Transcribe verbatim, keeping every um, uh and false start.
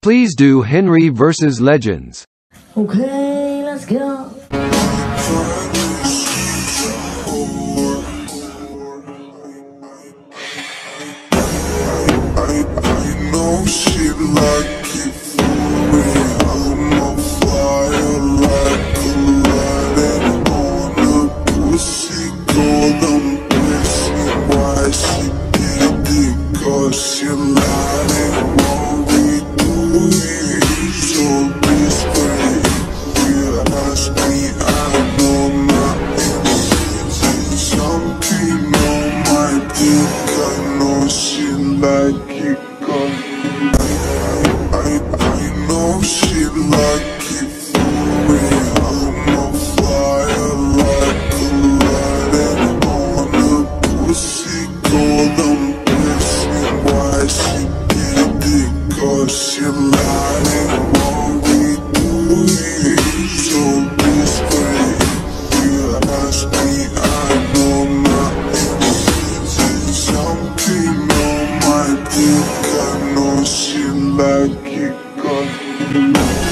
Please do Henry versus Legends. Okay, let's go. I, I know she like it for me. I'm on fire like a light on a pussy golden blessing. Why she did it? Cause she lied and won't be doing it. So this way, you ask me, I know my intentions. Something on my dick, I know she like it. I, I know she like it for me. I'm on fire like a light on a pussy golden blessing. Why she did it? Cause she lied and won't be doing it. So this way, you ask me, I know my intentions. Something on my dick, I know she like it.